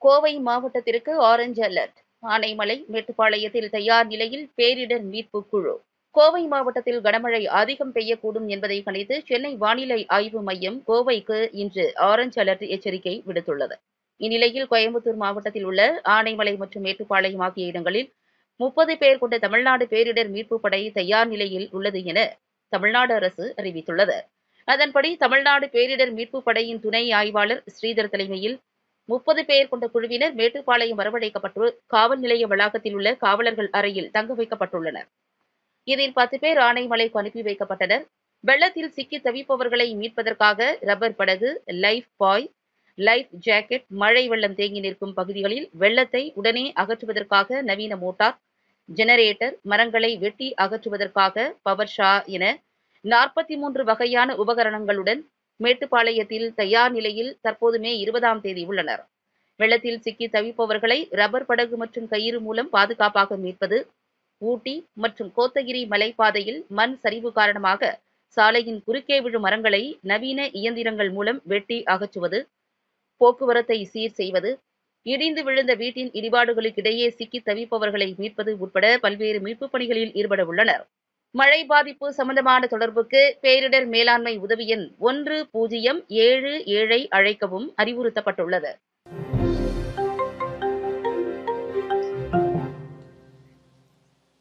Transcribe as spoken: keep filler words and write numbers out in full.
கோவை மாவட்டத்திற்கு orange alert. Anaimalai, மேட்டுப்பாளையத்தில் தயார் நிலையில் பேரிடர் மீட்பு குழு. கோவை மாவட்டத்தில் கனமழை அதிகம் பெய்யக்கூடும் என்பதை கணித்து சென்னை வானிலை ஆய்வு மையம் கோவைக்கு இன்று ஆரஞ்ச் அலர்ட் எச்சரிக்கை விடுத்துள்ளது. இந்நிலையில் கோயம்புத்தூர் மாவட்டத்தில் உள்ள ஆனைமலை மற்றும் மேட்டுப்பாளையம் ஆகிய இடங்களில் முப்பது பேர் கொண்ட தமிழ்நாடு பேரிடர் மீட்பு படை தயார் நிலையில் உள்ளது என தமிழ்நாடு அரசு அறிவித்துள்ளது. அதன்படி தமிழ்நாடு பேரிடர் மீட்பு படையின் துணை ஆய்வாளர் ஸ்ரீதர் தலைமையில் முப்பது பேர் கொண்ட குழுவினர் மேட்டுப்பாளையம் வரவழைக்கப்பட்டு காவல் நிலைய வளாகத்தில் உள்ள காவலர்கள் அறையில் தங்க வைக்கப்பட்டுள்ளனர். இதில் பத்து பேர் ஆனைமலைக்கு அனுப்பி வைக்கப்பட்டனர். வெள்ளத்தில் சிக்கி தவிப்பவர்களை மீட்பதற்காக ரப்பர் படகு, லைஃப் பாய், லைஃப் ஜாக்கெட், மழை வெள்ளம் தேங்கி நிற்கும் பகுதிகளில் வெள்ளத்தை உடனே அகற்றுவதற்காக நவீன மோட்டார், ஜெனரேட்டர், மரங்களை வெட்டி அகற்றுவதற்காக பவர் ஷா என நாற்பத்தி மூன்று வகையான உபகரணங்களுடன் மேட்டுப்பாளையத்தில் தயார் நிலையில் தற்போது மே இருபதாம் தேதி உள்ளனர். வெள்ளத்தில் சிக்கி தவிப்பவர்களை ரப்பர் படகு மற்றும் கயிறு மூலம் பாதுகாப்பாக மீட்பது, ஊட்டி மற்றும் கோத்தகிரி மலைப்பாதையில் மண் சரிவு காரணமாக சாலையின் குறுக்கே விழும் மரங்களை நவீன இயந்திரங்கள் மூலம் வெட்டி அகற்றுவது, போக்குவரத்தை சீர் செய்வது, இடிந்து விழுந்த வீட்டின் இடிபாடுகளுக்கிடையே சிக்கி தவிப்பவர்களை மீட்பது உட்பட பல்வேறு மீட்புப் பணிகளில் ஈடுபட உள்ளனர். மழை பாதிப்பு சம்பந்தமான தொடர்புக்கு பேரிடர் மேலாண்மை உதவி எண் ஒன்று பூஜ்ஜியம் ஏழு ஏழை அழைக்கவும் அறிவுறுத்தப்பட்டுள்ளது.